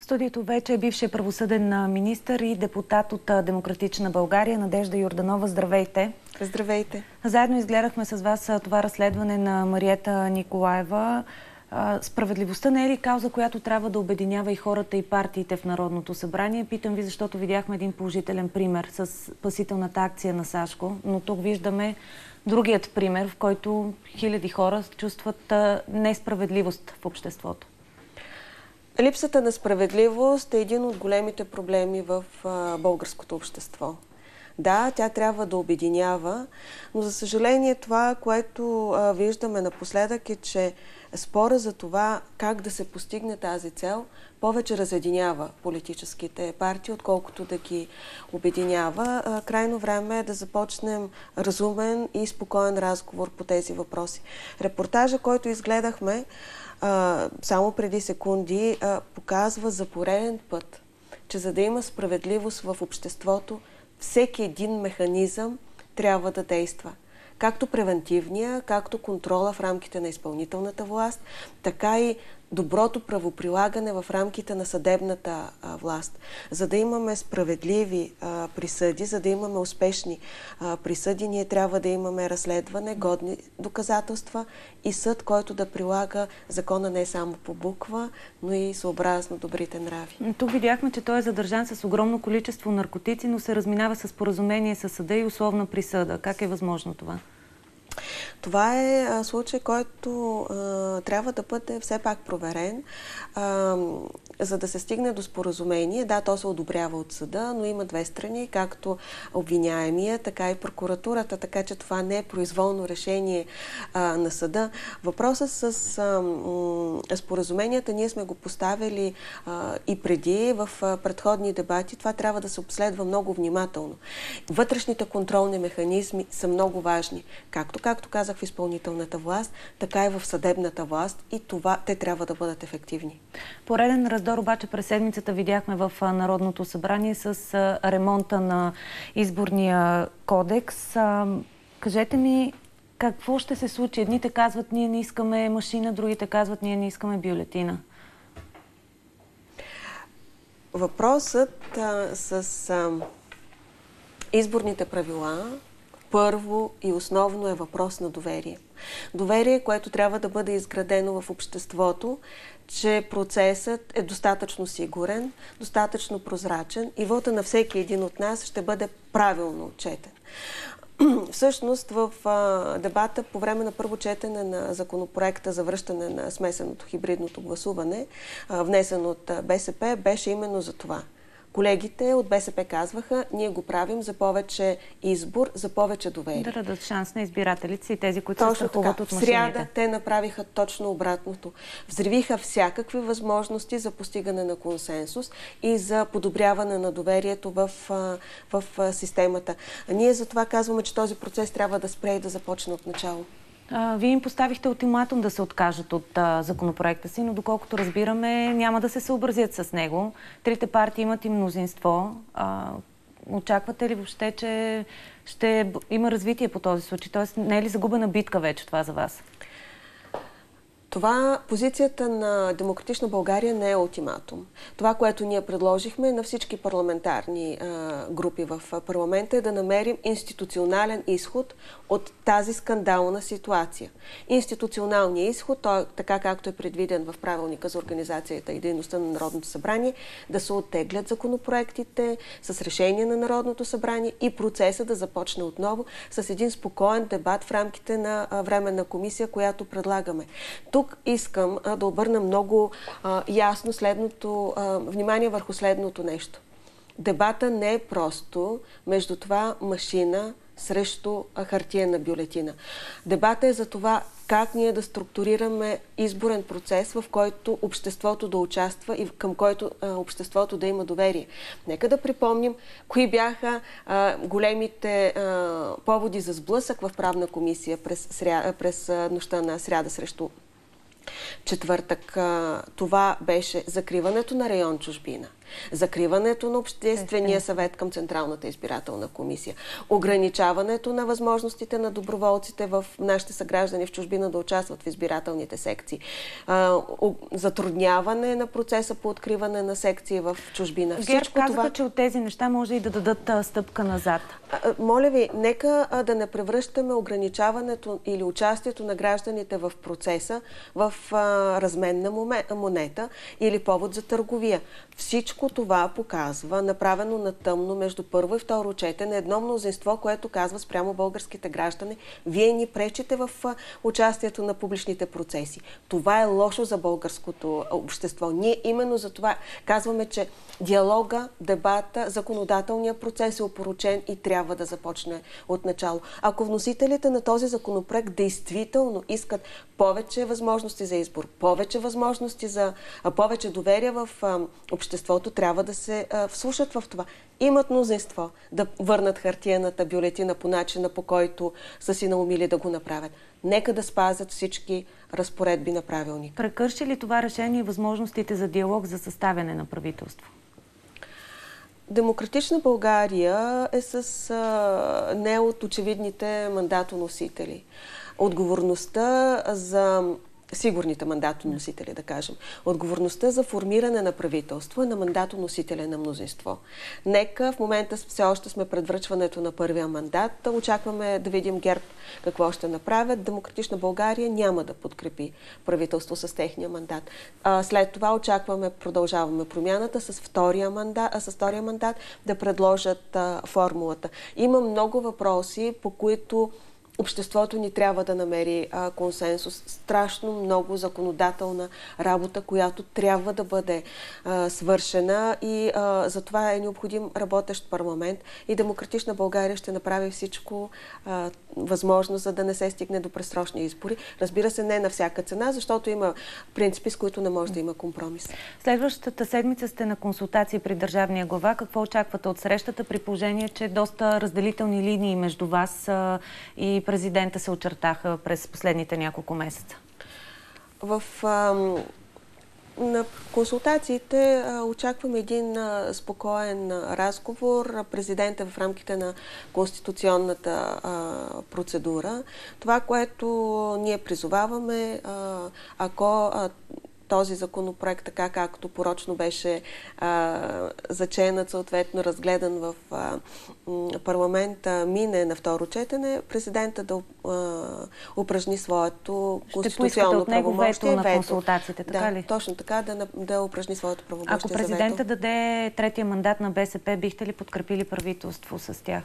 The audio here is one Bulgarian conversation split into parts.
Студиото вече е бившия правосъден министър и депутат от Демократична България Надежда Йорданова. Здравейте! Здравейте! Заедно изгледахме с вас това разследване на Мариета Николаева. Справедливостта не е ли кауза, която трябва да обединява и хората, и партиите в Народното събрание? Питам ви, защото видяхме един положителен пример с спасителната акция на Сашко, но тук виждаме другият пример, в който хиляди хора чувстват несправедливост в обществото. Липсата на справедливост е един от големите проблеми в българското общество. Да, тя трябва да обединява, но за съжаление това, което виждаме напоследък е, че спора за това как да се постигне тази цел повече разединява политическите партии, отколкото да ги обединява. Крайно време е да започнем разумен и спокоен разговор по тези въпроси. Репортажа, който изгледахме само преди секунди, показва за пореден път, че за да има справедливост в обществото, всеки един механизъм трябва да действа. Както превентивния, както контрола в рамките на изпълнителната власт, така и доброто правоприлагане в рамките на съдебната власт. За да имаме справедливи присъди, за да имаме успешни присъди, ние трябва да имаме разследване, годни доказателства и съд, който да прилага закона не само по буква, но и съобразно добрите нрави. Тук видяхме, че той е задържан с огромно количество наркотици, но се разминава с споразумение с съда и условна присъда. Как е възможно това? Това е случай, който трябва да бъде все пак проверен, за да се стигне до споразумение. Да, то се одобрява от съда, но има две страни, както обвиняемия, така и прокуратурата, така че това не е произволно решение на съда. Въпросът с споразуменията ние сме го поставили и преди в предходни дебати. Това трябва да се обследва много внимателно. Вътрешните контролни механизми са много важни. Както казах, в изпълнителната власт, така и в съдебната власт, и това те трябва да бъдат ефективни. Пореден раздор обаче през седмицата видяхме в Народното събрание с ремонта на изборния кодекс. Кажете ми, какво ще се случи? Едните казват, ние не искаме машина, другите казват, ние не искаме бюлетина. Въпросът с изборните правила първо и основно е въпрос на доверие. Доверие, което трябва да бъде изградено в обществото, че процесът е достатъчно сигурен, достатъчно прозрачен и вота на всеки един от нас ще бъде правилно отчетен. Всъщност в дебата по време на първо четене на законопроекта за връщане на смесеното хибридното гласуване, внесен от БСП, беше именно за това. Колегите от БСП казваха, ние го правим за повече избор, за повече доверие. Да дадат шанс на избирателите и тези, които се страхуват от машините. В сряда те направиха точно обратното. Взривиха всякакви възможности за постигане на консенсус и за подобряване на доверието в системата. Ние затова казваме, че този процес трябва да спре и да започне от начало. Вие им поставихте ултиматум да се откажат от законопроекта си, но доколкото разбираме, няма да се съобразят с него. Трите партии имат и мнозинство. Очаквате ли въобще, че ще има развитие по този случай? Тоест, не е ли загубена битка вече това за вас? Това, позицията на Демократична България не е ултиматум. Това, което ние предложихме на всички парламентарни групи в парламента, е да намерим институционален изход от тази скандална ситуация. Институционалният изход, той, така както е предвиден в правилника за организацията и дейността на Народното събрание, да се оттеглят законопроектите с решение на Народното събрание и процеса да започне отново с един спокоен дебат в рамките на временна комисия, която предлагаме. Тук искам да обърна много ясно внимание върху следното нещо. Дебата не е просто между това машина срещу хартиена бюлетина. Дебата е за това как ние да структурираме изборен процес, в който обществото да участва и към който обществото да има доверие. Нека да припомним кои бяха големите поводи за сблъсък в правна комисия през нощта на сряда срещу Четвъртък това беше закриването на район Чужбина, закриването на Обществения съвет към Централната избирателна комисия, ограничаването на възможностите на доброволците в нашите съграждани в чужбина да участват в избирателните секции, затрудняване на процеса по откриване на секции в чужбина. ГЕРБ казаха, че от тези неща може и да дадат стъпка назад. Моля ви, нека да не превръщаме ограничаването или участието на гражданите в процеса в разменна монета или повод за търговия. Всичко това показва, направено на тъмно между първо и второ четене, едно мнозинство, което казва спрямо българските граждани: вие ни пречите в участието на публичните процеси. Това е лошо за българското общество. Ние именно за това казваме, че диалога, дебата, законодателният процес е опорочен и трябва да започне от начало. Ако вносителите на този законопроект действително искат повече възможности за избор, повече възможности за повече доверие в обществото, трябва да се вслушат в това. Имат мнозинство да върнат хартиената бюлетина по начина, по който са си наумили да го направят. Нека да спазят всички разпоредби на правилник. Прекърши ли това решение възможностите за диалог за съставяне на правителство? Демократична България е не от очевидните мандатоносители. Отговорността за сигурните мандатоносители, да кажем. Отговорността за формиране на правителство е на мандатоносителя на мнозинство. Нека в момента все още сме пред връчването на първия мандат. Очакваме да видим ГЕРБ какво ще направят. Демократична България няма да подкрепи правителство с техния мандат. След това продължаваме промяната с втория мандат да предложат формулата. Има много въпроси, по които обществото ни трябва да намери консенсус. Страшно много законодателна работа, която трябва да бъде свършена, и за това е необходим работещ парламент, и Демократична България ще направи всичко възможно, за да не се стигне до предсрочни избори. Разбира се, не на всяка цена, защото има принципи, с които не може да има компромис. Следващата седмица сте на консултации при държавния глава. Какво очаквате от срещата, при положение, че доста разделителни линии между вас и президента се очертаха през последните няколко месеца? На консултациите очакваме един спокоен разговор. Президент е в рамките на конституционната процедура. Това, което ние призоваваме, ако този законопроект, така както порочно беше заченат, съответно разгледан в парламента, мине на второ четене, президента да упражни своето конституционно правомощие. Ще поискате от него вето на консултациите, така ли? Точно така, да упражни своето правомощие. Ако президента даде третия мандат на БСП, бихте ли подкрепили правителство с тях?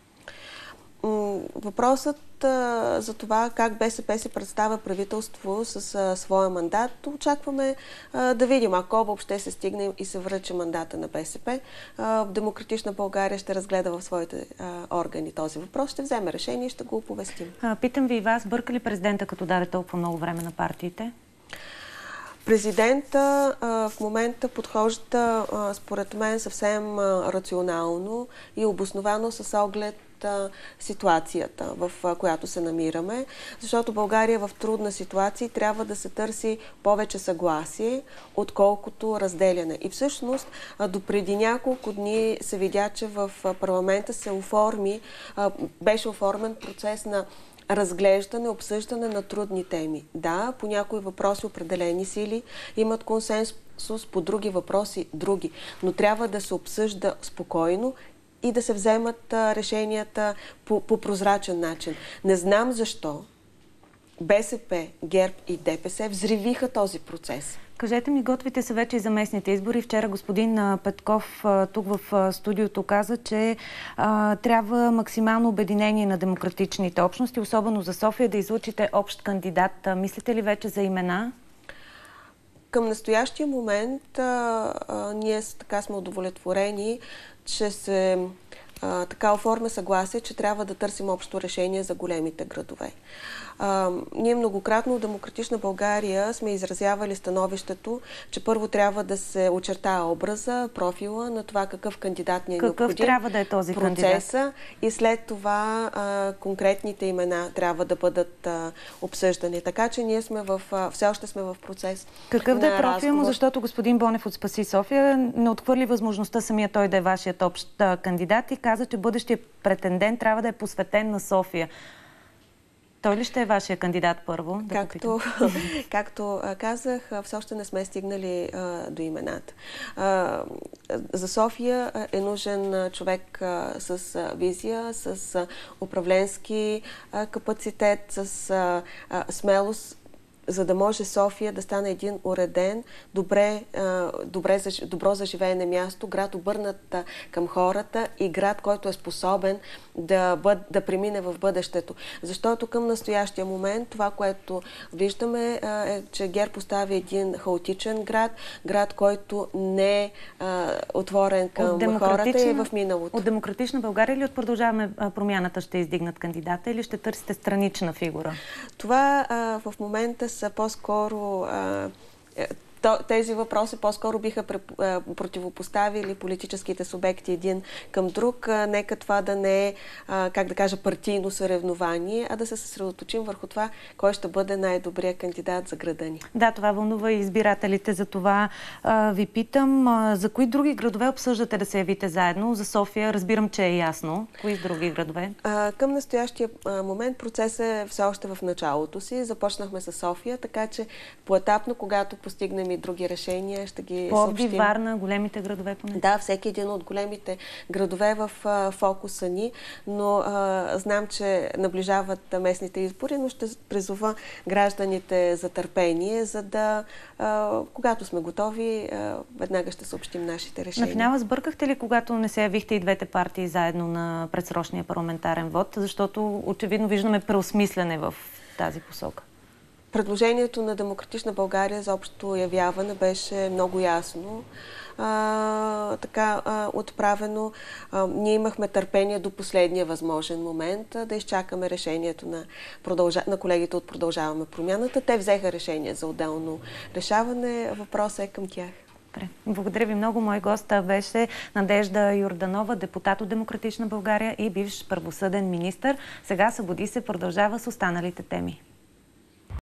Въпросът за това как БСП се представя правителство с своя мандат, очакваме да видим. Ако въобще се стигне и се връчи мандата на БСП, Демократична България ще разгледа в своите органи този въпрос, ще вземе решение и ще го оповестим. Питам ви и вас, бърка ли президента, като даде толкова много време на партиите? Президента в момента подхожда, според мен, съвсем рационално и обосновано с оглед ситуацията, в която се намираме, защото България е в трудна ситуация и трябва да се търси повече съгласие, отколкото разделяне. И всъщност, допреди няколко дни се видя, че в парламента беше оформен процес на разглеждане, обсъждане на трудни теми. Да, по някои въпроси определени сили имат консенсус, по други въпроси други, но трябва да се обсъжда спокойно и да се вземат решенията по прозрачен начин. Не знам защо БСП, ГЕРБ и ДПС взривиха този процес. Кажете ми, готвите се вече и за местните избори. Вчера господин Петков тук в студиото каза, че трябва максимално обединение на демократичните общности, особено за София, да излучите общ кандидат. Мислите ли вече за имена? Към настоящия момент ние така сме удовлетворени, че се така оформя съгласие, че трябва да търсим общо решение за големите градове. Ние многократно от Демократична България сме изразявали становището, че първо трябва да се очертае образа, профила на това какъв кандидат ни е необходим. Какъв трябва да е този процеса кандидат? И след това конкретните имена трябва да бъдат обсъждани. Така че ние сме все още сме в процес. Какъв да е профил му, защото господин Бонев от Спаси София не отхвърли възможността самия той да е вашият общ кандидат и каза, че бъдещия претендент трябва да е посветен на София. Той ли ще е вашия кандидат първо? Както казах, все още не сме стигнали до имената. За София е нужен човек с визия, с управленски капацитет, с смелост, за да може София да стане един уреден, добро за живеене място, град обърнат към хората и град, който е способен да премине в бъдещето. Защото към настоящия момент това, което виждаме е, че ГЕРБ постави един хаотичен град, който не е отворен към хората и е в миналото. От Демократична България или от Продължаваме промяната ще издигнат кандидата или ще търсите странична фигура? Това в момента са по-скоро тези въпроси по-скоро биха противопоставили политическите субекти един към друг. Нека това да не е, как да кажа, партийно съревнование, а да се съсредоточим върху това, кой ще бъде най-добрият кандидат за града ни. Да, това вълнува и избирателите. За това ви питам, за кои други градове обсъждате да се явите заедно? За София разбирам, че е ясно. Кои други градове? Към настоящия момент процесът е все още в началото си. Започнахме с София, така че поетапно, когато постигнем и други решения, ще ги съобщим. Пловдив, Варна, големите градове поне? Да, всеки един от големите градове в фокуса ни, но знам, че наближават местните избори, но ще призова гражданите за търпение, за да, когато сме готови, веднага ще съобщим нашите решения. На финала сбъркахте ли, когато не се явихте и двете партии заедно на предсрочния парламентарен вод, защото очевидно виждаме преосмислене в тази посока? Предложението на Демократична България за общо явяване беше много ясно отправено. Ние имахме търпение до последния възможен момент да изчакаме решението на колегите от Продължаваме промяната. Те взеха решение за отделно решаване. Въпросът е към тях. Благодаря ви много. Мой гост беше Надежда Йорданова, депутат от Демократична България и бивш правосъден министър. Сега Събуди се продължава с останалите теми.